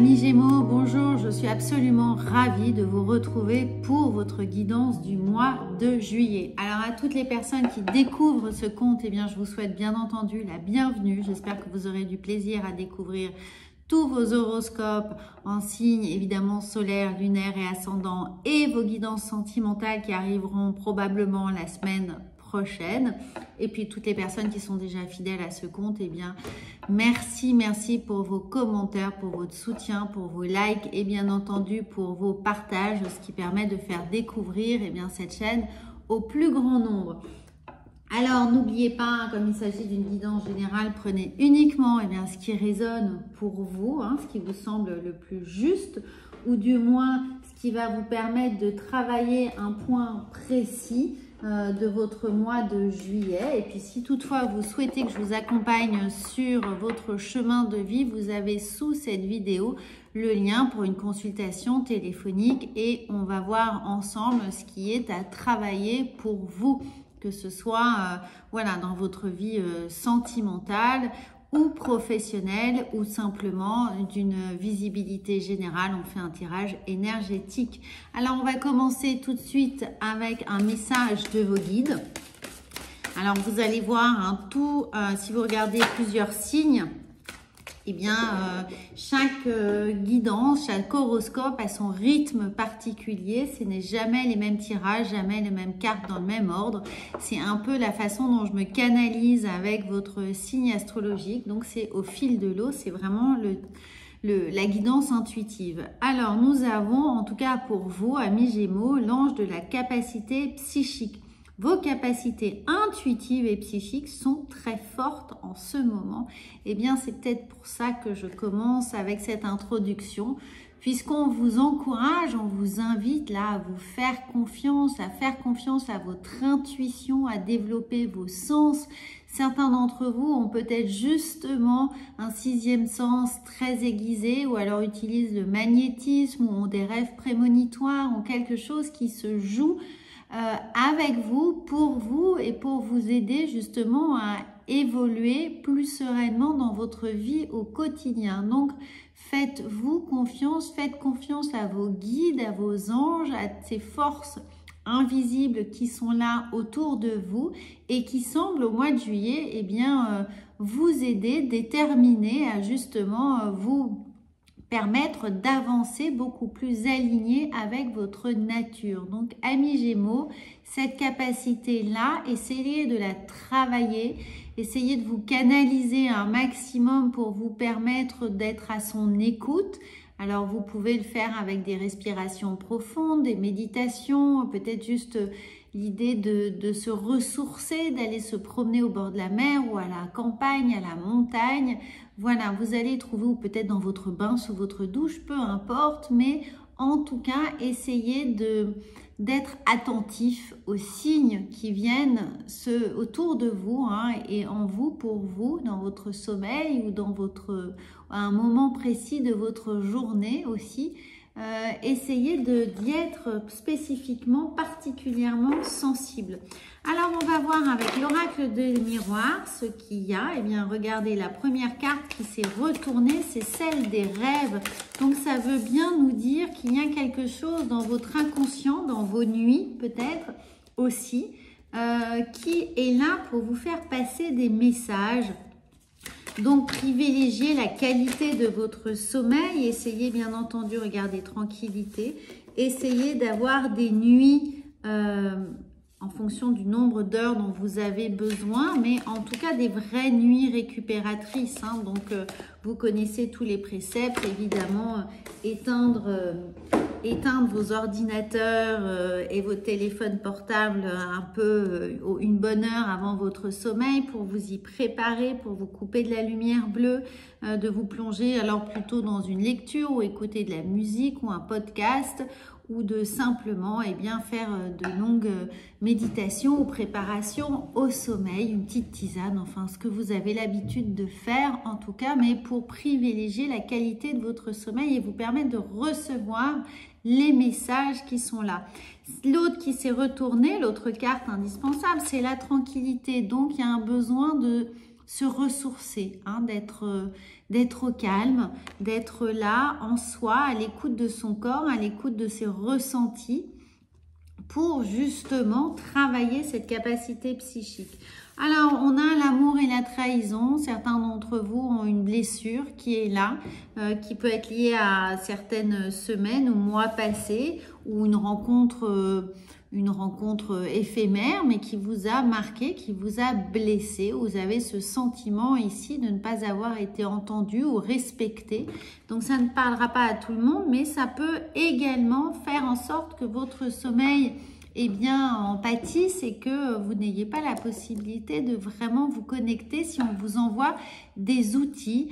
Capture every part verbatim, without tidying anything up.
Amis Gémeaux, bonjour, je suis absolument ravie de vous retrouver pour votre guidance du mois de juillet. Alors à toutes les personnes qui découvrent ce compte, eh bien je vous souhaite bien entendu la bienvenue. J'espère que vous aurez du plaisir à découvrir tous vos horoscopes en signes évidemment solaires, lunaires et ascendants et vos guidances sentimentales qui arriveront probablement la semaine prochaine. Et puis toutes les personnes qui sont déjà fidèles à ce compte, eh bien merci, merci pour vos commentaires, pour votre soutien, pour vos likes et bien entendu pour vos partages, ce qui permet de faire découvrir eh bien cette chaîne au plus grand nombre. Alors, n'oubliez pas, comme il s'agit d'une guidance générale, prenez uniquement eh bien, ce qui résonne pour vous, hein, ce qui vous semble le plus juste, ou du moins ce qui va vous permettre de travailler un point précis euh, de votre mois de juillet. Et puis, si toutefois vous souhaitez que je vous accompagne sur votre chemin de vie, vous avez sous cette vidéo le lien pour une consultation téléphonique et on va voir ensemble ce qui est à travailler pour vous, que ce soit euh, voilà, dans votre vie euh, sentimentale ou professionnelle ou simplement d'une visibilité générale. On fait un tirage énergétique. Alors, on va commencer tout de suite avec un message de vos guides. Alors, vous allez voir un tout, euh, si vous regardez plusieurs signes, eh bien, euh, chaque euh, guidance, chaque horoscope a son rythme particulier. Ce n'est jamais les mêmes tirages, jamais les mêmes cartes dans le même ordre. C'est un peu la façon dont je me canalise avec votre signe astrologique. Donc, c'est au fil de l'eau. C'est vraiment le, le, la guidance intuitive. Alors, nous avons, en tout cas pour vous, amis Gémeaux, l'ange de la capacité psychique. Vos capacités intuitives et psychiques sont très fortes en ce moment. Eh bien, c'est peut-être pour ça que je commence avec cette introduction, puisqu'on vous encourage, on vous invite là à vous faire confiance, à faire confiance à votre intuition, à développer vos sens. Certains d'entre vous ont peut-être justement un sixième sens très aiguisé ou alors utilisent le magnétisme ou ont des rêves prémonitoires, ont quelque chose qui se joue Euh, avec vous, pour vous et pour vous aider justement à évoluer plus sereinement dans votre vie au quotidien. Donc, faites-vous confiance, faites confiance à vos guides, à vos anges, à ces forces invisibles qui sont là autour de vous et qui semblent au mois de juillet eh bien, euh, vous aider, déterminer à justement euh, vous permettre d'avancer beaucoup plus aligné avec votre nature. Donc, amis Gémeaux, cette capacité-là, essayez de la travailler, essayez de vous canaliser un maximum pour vous permettre d'être à son écoute. Alors, vous pouvez le faire avec des respirations profondes, des méditations, peut-être juste l'idée de, de se ressourcer, d'aller se promener au bord de la mer ou à la campagne, à la montagne. Voilà, vous allez trouver, ou peut-être dans votre bain, sous votre douche, peu importe, mais en tout cas, essayez de d'être attentif aux signes qui viennent ce, autour de vous hein, et en vous, pour vous, dans votre sommeil ou dans votre, à un moment précis de votre journée aussi. Euh, essayez d'y être spécifiquement, particulièrement sensible. Alors, on va voir avec l'oracle de miroir ce qu'il y a. Eh bien, regardez, la première carte qui s'est retournée, c'est celle des rêves. Donc, ça veut bien nous dire qu'il y a quelque chose dans votre inconscient, dans vos nuits peut-être aussi, euh, qui est là pour vous faire passer des messages. Donc, privilégiez la qualité de votre sommeil. Essayez, bien entendu, regardez, tranquillité. Essayez d'avoir des nuits euh, en fonction du nombre d'heures dont vous avez besoin, mais en tout cas, des vraies nuits récupératrices. Hein. Donc, euh, vous connaissez tous les préceptes, évidemment, euh, éteindre... Euh, éteindre vos ordinateurs euh, et vos téléphones portables un peu euh, une bonne heure avant votre sommeil pour vous y préparer, pour vous couper de la lumière bleue, euh, de vous plonger alors plutôt dans une lecture ou écouter de la musique ou un podcast ou de simplement eh bien, faire de longues méditations ou préparations au sommeil, une petite tisane, enfin ce que vous avez l'habitude de faire en tout cas, mais pour privilégier la qualité de votre sommeil et vous permettre de recevoir les messages qui sont là. L'autre qui s'est retourné, l'autre carte indispensable, c'est la tranquillité. Donc, il y a un besoin de se ressourcer, hein, d'être euh, d'être au calme, d'être là en soi, à l'écoute de son corps, à l'écoute de ses ressentis, pour justement travailler cette capacité psychique. Alors, on a l'amour et la trahison. Certains d'entre vous ont une blessure qui est là, euh, qui peut être liée à certaines semaines ou mois passés, ou une rencontre, euh, une rencontre éphémère, mais qui vous a marqué, qui vous a blessé. Vous avez ce sentiment ici de ne pas avoir été entendu ou respecté. Donc, ça ne parlera pas à tout le monde, mais ça peut également faire en sorte que votre sommeil eh bien, en pâtisse et que vous n'ayez pas la possibilité de vraiment vous connecter si on vous envoie des outils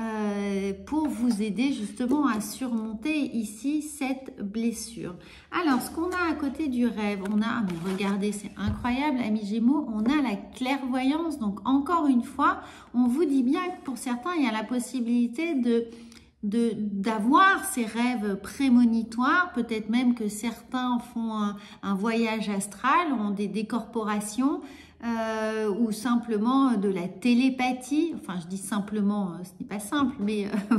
euh, pour vous aider justement à surmonter ici cette blessure. Alors, ce qu'on a à côté du rêve, on a, mais regardez, c'est incroyable, amis Gémeaux, on a la clairvoyance. Donc, encore une fois, on vous dit bien que pour certains, il y a la possibilité de de d'avoir ces rêves prémonitoires, peut-être même que certains font un, un voyage astral, ont des décorporations euh, ou simplement de la télépathie, enfin je dis simplement, ce n'est pas simple, mais euh,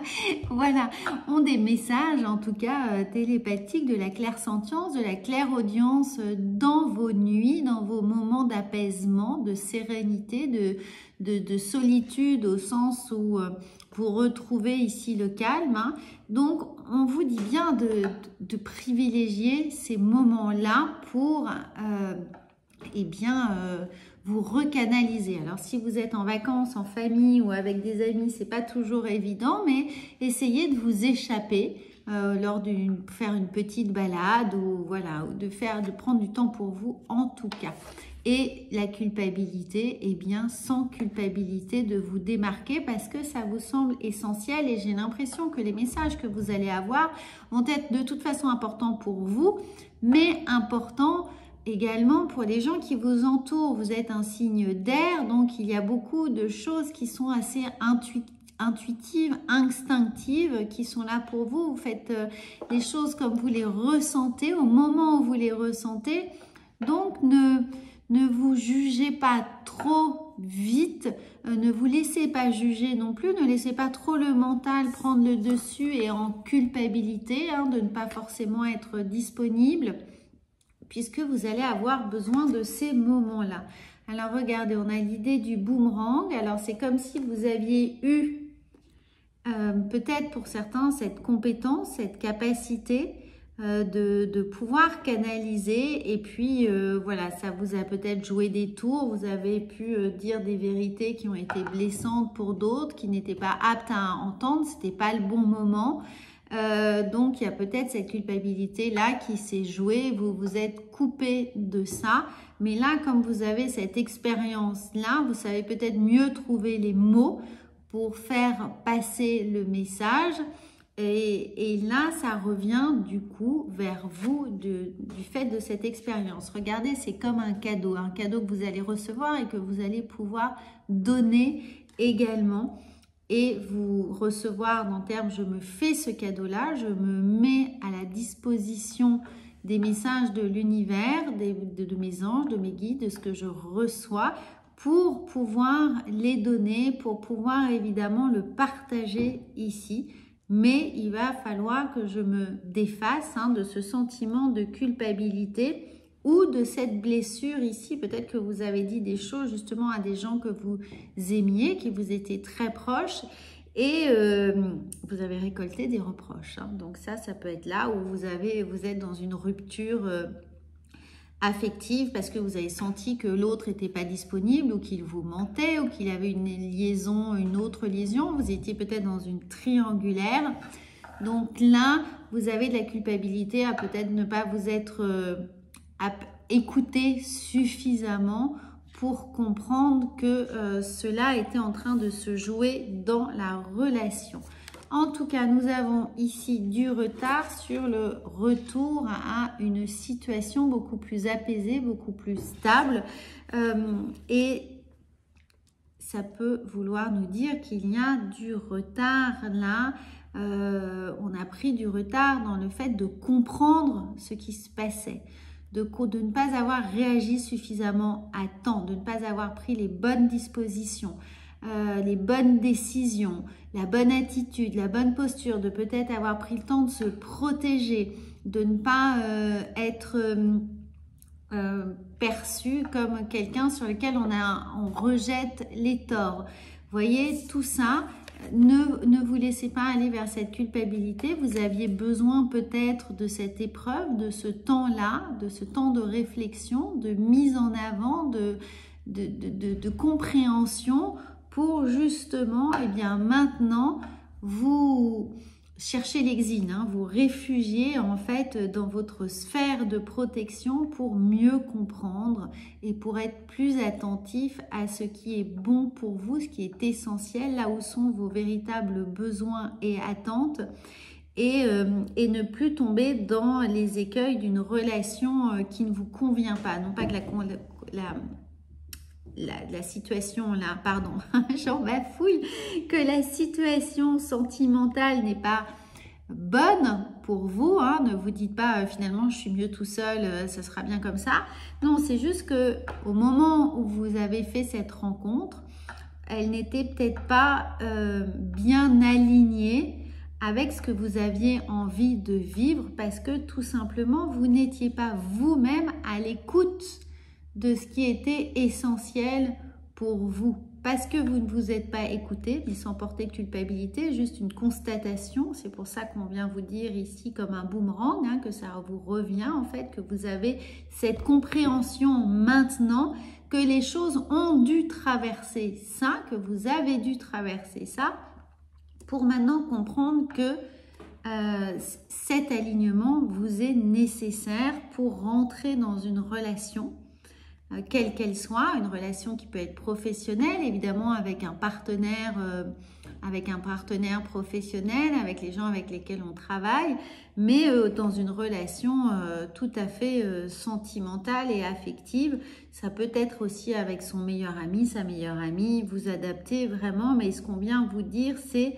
voilà, ont des messages en tout cas euh, télépathiques, de la clairsentience, de la clairaudience dans vos nuits, dans vos moments d'apaisement, de sérénité, de, de, de solitude au sens où euh, vous retrouvez ici le calme. Hein. Donc, on vous dit bien de, de privilégier ces moments-là pour euh, eh bien, euh, vous recanaliser. Alors, si vous êtes en vacances, en famille ou avec des amis, c'est pas toujours évident, mais essayez de vous échapper euh, lors d'une faire une petite balade ou voilà, ou de faire, de prendre du temps pour vous en tout cas. Et la culpabilité, eh bien, sans culpabilité de vous démarquer parce que ça vous semble essentiel et j'ai l'impression que les messages que vous allez avoir vont être de toute façon importants pour vous, mais importants également pour les gens qui vous entourent. Vous êtes un signe d'air, donc il y a beaucoup de choses qui sont assez intuitives, intuitives, instinctives qui sont là pour vous. Vous faites euh, les choses comme vous les ressentez au moment où vous les ressentez. Donc, ne... Ne vous jugez pas trop vite, euh, ne vous laissez pas juger non plus, ne laissez pas trop le mental prendre le dessus et en culpabilité, hein, de ne pas forcément être disponible, puisque vous allez avoir besoin de ces moments-là. Alors regardez, on a l'idée du boomerang, alors c'est comme si vous aviez eu euh, peut-être pour certains cette compétence, cette capacité Euh, de, de pouvoir canaliser et puis euh, voilà, ça vous a peut-être joué des tours, vous avez pu euh, dire des vérités qui ont été blessantes pour d'autres, qui n'étaient pas aptes à entendre, c'était pas le bon moment. Euh, donc il y a peut-être cette culpabilité là qui s'est jouée, vous vous êtes coupé de ça, mais là comme vous avez cette expérience là, vous savez peut-être mieux trouver les mots pour faire passer le message. Et, et là, ça revient du coup vers vous de, du fait de cette expérience. Regardez, c'est comme un cadeau, un cadeau que vous allez recevoir et que vous allez pouvoir donner également. Et vous recevoir dans termes, je me fais ce cadeau-là, je me mets à la disposition des messages de l'univers, de, de mes anges, de mes guides, de ce que je reçois, pour pouvoir les donner, pour pouvoir évidemment le partager ici. Mais il va falloir que je me défasse hein, de ce sentiment de culpabilité ou de cette blessure ici. Peut-être que vous avez dit des choses justement à des gens que vous aimiez, qui vous étaient très proches et euh, vous avez récolté des reproches. Hein. Donc ça, ça peut être là où vous, avez, vous êtes dans une rupture euh, affective parce que vous avez senti que l'autre n'était pas disponible ou qu'il vous mentait ou qu'il avait une liaison, une autre liaison. Vous étiez peut-être dans une triangulaire. Donc là, vous avez de la culpabilité à peut-être ne pas vous être euh, écouté suffisamment pour comprendre que euh, cela était en train de se jouer dans la relation. En tout cas, nous avons ici du retard sur le retour à une situation beaucoup plus apaisée, beaucoup plus stable. Euh, et ça peut vouloir nous dire qu'il y a du retard là. Euh, on a pris du retard dans le fait de comprendre ce qui se passait. de, de ne pas avoir réagi suffisamment à temps, de ne pas avoir pris les bonnes dispositions, euh, les bonnes décisions, la bonne attitude, la bonne posture, de peut-être avoir pris le temps de se protéger, de ne pas euh, être euh, euh, perçu comme quelqu'un sur lequel on, a, on rejette les torts. Vous voyez, tout ça, ne, ne vous laissez pas aller vers cette culpabilité. Vous aviez besoin peut-être de cette épreuve, de ce temps-là, de ce temps de réflexion, de mise en avant, de, de, de, de, de compréhension pour justement, eh bien maintenant, vous chercher l'exil, hein, vous réfugier en fait dans votre sphère de protection pour mieux comprendre et pour être plus attentif à ce qui est bon pour vous, ce qui est essentiel, là où sont vos véritables besoins et attentes, et, euh, et ne plus tomber dans les écueils d'une relation euh, qui ne vous convient pas. Non pas que la, la La, la situation là, pardon, j'en bafouille, que la situation sentimentale n'est pas bonne pour vous, hein, ne vous dites pas euh, finalement je suis mieux tout seul, euh, ça sera bien comme ça. Non, c'est juste que au moment où vous avez fait cette rencontre, elle n'était peut-être pas euh, bien alignée avec ce que vous aviez envie de vivre, parce que tout simplement vous n'étiez pas vous-même à l'écoute de ce qui était essentiel pour vous. Parce que vous ne vous êtes pas écouté, mais sans porter de culpabilité, juste une constatation. C'est pour ça qu'on vient vous dire ici comme un boomerang, hein, que ça vous revient en fait, que vous avez cette compréhension maintenant que les choses ont dû traverser ça, que vous avez dû traverser ça, pour maintenant comprendre que euh, cet alignement vous est nécessaire pour rentrer dans une relation, quelle qu'elle soit, une relation qui peut être professionnelle, évidemment avec un partenaire, euh, avec un partenaire professionnel, avec les gens avec lesquels on travaille, mais euh, dans une relation euh, tout à fait euh, sentimentale et affective. Ça peut être aussi avec son meilleur ami, sa meilleure amie, vous adaptez vraiment, mais ce qu'on vient vous dire, c'est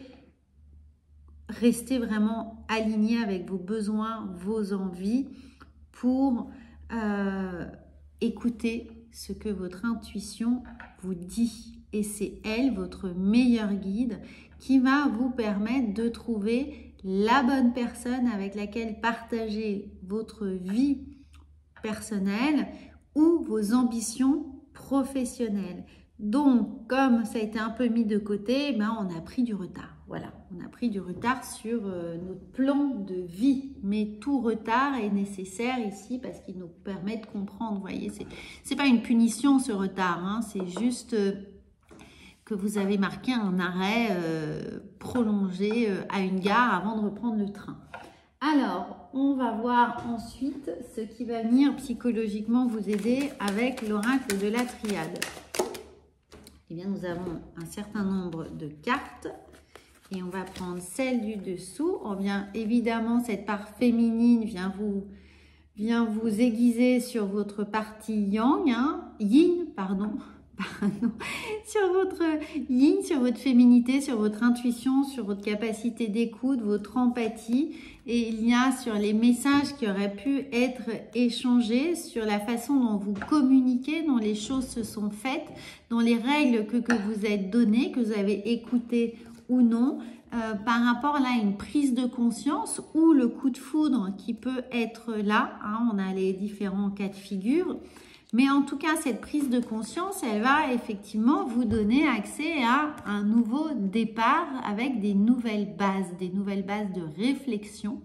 rester vraiment aligné avec vos besoins, vos envies pour euh, écoutez ce que votre intuition vous dit. Et c'est elle, votre meilleur guide, qui va vous permettre de trouver la bonne personne avec laquelle partager votre vie personnelle ou vos ambitions professionnelles. Donc, comme ça a été un peu mis de côté, ben, on a pris du retard. Voilà, on a pris du retard sur euh, notre plan de vie. Mais tout retard est nécessaire ici parce qu'il nous permet de comprendre. Vous voyez, c'est c'est pas une punition ce retard, hein, c'est juste euh, que vous avez marqué un arrêt euh, prolongé euh, à une gare avant de reprendre le train. Alors, on va voir ensuite ce qui va venir psychologiquement vous aider avec l'oracle de la triade. Eh bien, nous avons un certain nombre de cartes et on va prendre celle du dessous. On vient évidemment, cette part féminine vient vous, vient vous aiguiser sur votre partie yang, hein, yin, pardon, pardon, sur votre yin, sur votre féminité, sur votre intuition, sur votre capacité d'écoute, votre empathie. Et il y a sur les messages qui auraient pu être échangés, sur la façon dont vous communiquez, dont les choses se sont faites, dont les règles que, que vous êtes données, que vous avez écoutées ou non, euh, par rapport là à une prise de conscience ou le coup de foudre qui peut être là. Hein, on a les différents cas de figure. Mais en tout cas, cette prise de conscience, elle va effectivement vous donner accès à un nouveau départ avec des nouvelles bases, des nouvelles bases de réflexion.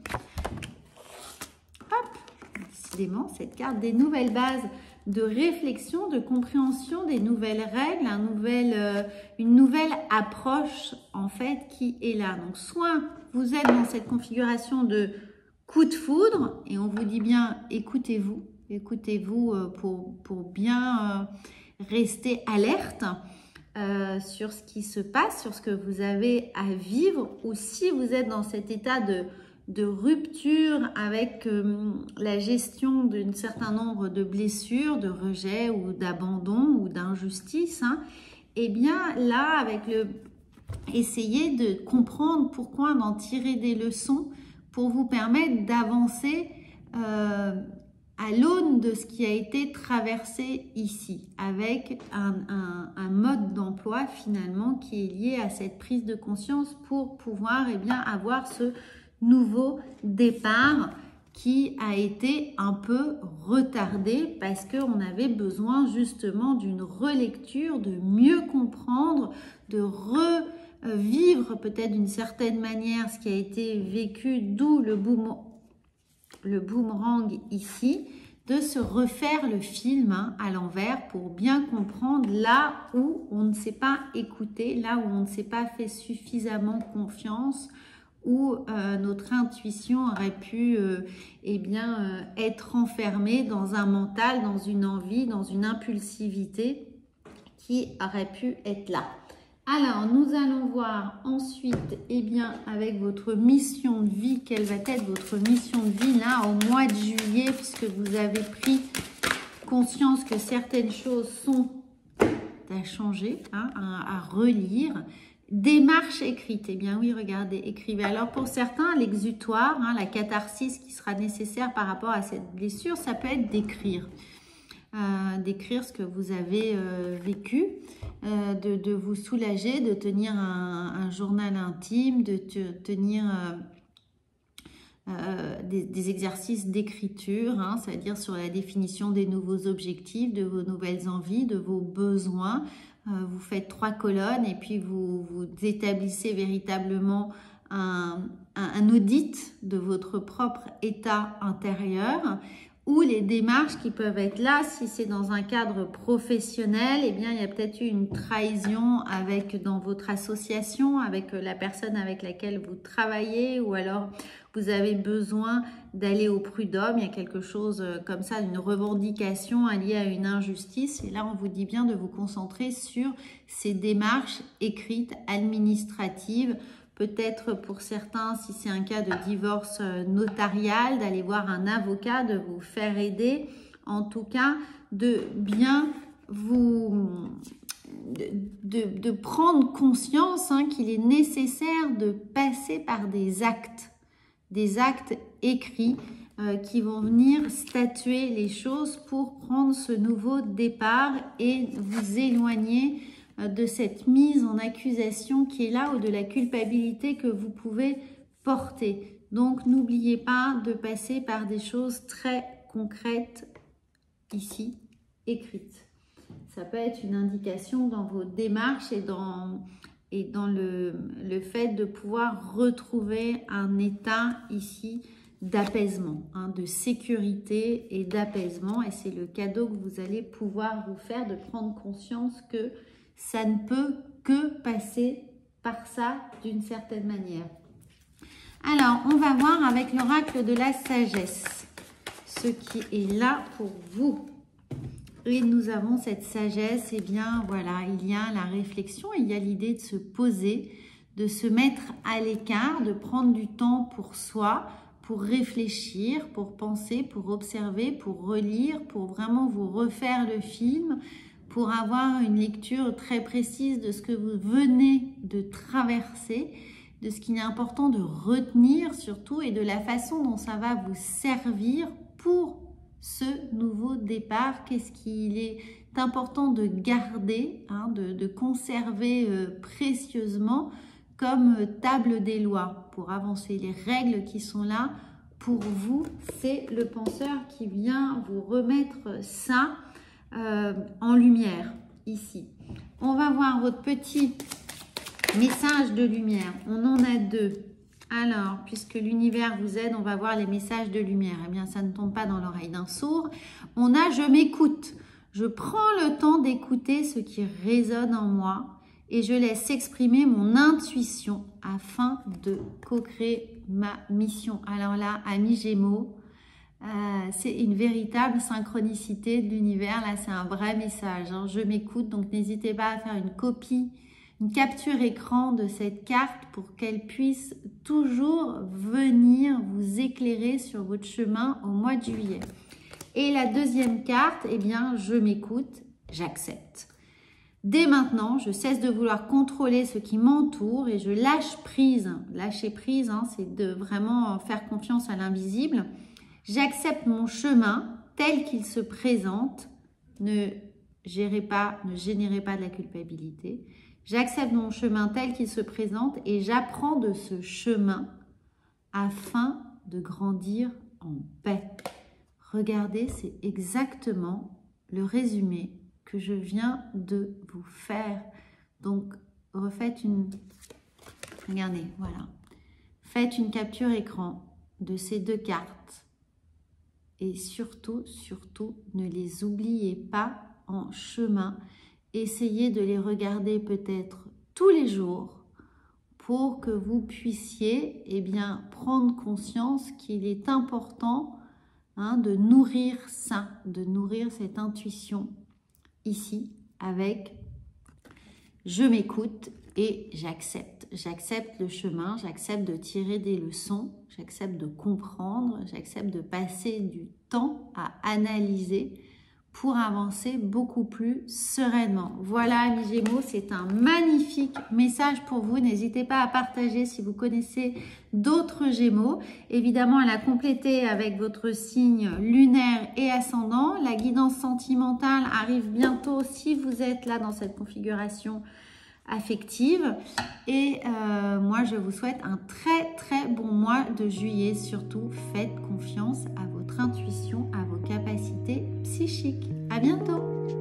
Hop, décidément, cette carte, des nouvelles bases de réflexion, de compréhension des nouvelles règles, un nouvel, euh, une nouvelle approche en fait qui est là. Donc, soit vous êtes dans cette configuration de coup de foudre et on vous dit bien écoutez-vous. Écoutez-vous pour, pour bien rester alerte euh, sur ce qui se passe, sur ce que vous avez à vivre. Ou si vous êtes dans cet état de, de rupture avec euh, la gestion d'un certain nombre de blessures, de rejet ou d'abandon ou d'injustice, hein, eh bien là, avec le, essayez de comprendre pourquoi, d'en tirer des leçons pour vous permettre d'avancer euh, à l'aune de ce qui a été traversé ici, avec un, un, un mode d'emploi finalement qui est lié à cette prise de conscience pour pouvoir eh bien, avoir ce nouveau départ qui a été un peu retardé parce qu'on avait besoin justement d'une relecture, de mieux comprendre, de revivre peut-être d'une certaine manière ce qui a été vécu, d'où le boom, le boomerang ici, de se refaire le film hein, à l'envers pour bien comprendre là où on ne s'est pas écouté, là où on ne s'est pas fait suffisamment confiance, où euh, notre intuition aurait pu euh, eh bien, euh, être enfermée dans un mental, dans une envie, dans une impulsivité qui aurait pu être là. Alors, nous allons voir ensuite, eh bien, avec votre mission de vie, quelle va être votre mission de vie là au mois de juillet, puisque vous avez pris conscience que certaines choses sont à changer, hein, à, à relire. Démarche écrite, eh bien oui, regardez, écrivez. Alors pour certains, l'exutoire, hein, la catharsis qui sera nécessaire par rapport à cette blessure, ça peut être d'écrire. Euh, d'écrire ce que vous avez euh, vécu, euh, de, de vous soulager, de tenir un, un journal intime, de te, tenir euh, euh, des, des exercices d'écriture, hein, c'est-à-dire sur la définition des nouveaux objectifs, de vos nouvelles envies, de vos besoins. Euh, vous faites trois colonnes et puis vous, vous établissez véritablement un, un, un audit de votre propre état intérieur, ou les démarches qui peuvent être là, si c'est dans un cadre professionnel, eh bien, il y a peut-être eu une trahison avec, dans votre association, avec la personne avec laquelle vous travaillez, ou alors vous avez besoin d'aller au prud'homme, il y a quelque chose comme ça, une revendication liée à une injustice, et là, on vous dit bien de vous concentrer sur ces démarches écrites, administratives, peut-être pour certains, si c'est un cas de divorce notarial, d'aller voir un avocat, de vous faire aider. En tout cas, de bien vous... de, de, de prendre conscience hein, qu'il est nécessaire de passer par des actes, des actes écrits euh, qui vont venir statuer les choses pour prendre ce nouveau départ et vous éloigner de cette mise en accusation qui est là, ou de la culpabilité que vous pouvez porter. Donc, n'oubliez pas de passer par des choses très concrètes ici, écrites. Ça peut être une indication dans vos démarches et dans, et dans le, le fait de pouvoir retrouver un état ici d'apaisement, hein, de sécurité et d'apaisement. Et c'est le cadeau que vous allez pouvoir vous faire, de prendre conscience que ça ne peut que passer par ça d'une certaine manière. Alors, on va voir avec l'oracle de la sagesse ce qui est là pour vous. Et nous avons cette sagesse, et eh bien voilà, il y a la réflexion, il y a l'idée de se poser, de se mettre à l'écart, de prendre du temps pour soi, pour réfléchir, pour penser, pour observer, pour relire, pour vraiment vous refaire le film, pour avoir une lecture très précise de ce que vous venez de traverser, de ce qu'il est important de retenir surtout et de la façon dont ça va vous servir pour ce nouveau départ. Qu'est-ce qu'il est important de garder, hein, de, de conserver euh, précieusement comme table des lois pour avancer. Les règles qui sont là pour vous, c'est le penseur qui vient vous remettre ça Euh, en lumière ici. On va voir votre petit message de lumière. On en a deux. Alors, puisque l'univers vous aide, on va voir les messages de lumière. Eh bien, ça ne tombe pas dans l'oreille d'un sourd. On a « je m'écoute ». Je prends le temps d'écouter ce qui résonne en moi et je laisse s'exprimer mon intuition afin de co-créer ma mission. Alors là, amis Gémeaux, Euh, c'est une véritable synchronicité de l'univers. Là, c'est un vrai message, hein. Je m'écoute, donc n'hésitez pas à faire une copie, une capture écran de cette carte pour qu'elle puisse toujours venir vous éclairer sur votre chemin au mois de juillet. Et la deuxième carte, eh bien, je m'écoute, j'accepte. Dès maintenant, je cesse de vouloir contrôler ce qui m'entoure et je lâche prise. Lâcher prise, hein, c'est de vraiment faire confiance à l'invisible. J'accepte mon chemin tel qu'il se présente. Ne gérez pas, ne générez pas de la culpabilité. J'accepte mon chemin tel qu'il se présente et j'apprends de ce chemin afin de grandir en paix. Regardez, c'est exactement le résumé que je viens de vous faire. Donc, refaites une... Regardez, voilà. Faites une capture écran de ces deux cartes. Et surtout, surtout, ne les oubliez pas en chemin. Essayez de les regarder peut-être tous les jours pour que vous puissiez eh bien, prendre conscience qu'il est important hein, de nourrir ça, de nourrir cette intuition ici avec je m'écoute et j'accepte. J'accepte le chemin, j'accepte de tirer des leçons, j'accepte de comprendre, j'accepte de passer du temps à analyser pour avancer beaucoup plus sereinement. Voilà, amis Gémeaux, c'est un magnifique message pour vous. N'hésitez pas à partager si vous connaissez d'autres Gémeaux. Évidemment, à la compléter avec votre signe lunaire et ascendant. La guidance sentimentale arrive bientôt si vous êtes là dans cette configuration affective. Et euh, moi, je vous souhaite un très très bon mois de juillet. Surtout, faites confiance à votre intuition, à vos capacités psychiques. À bientôt!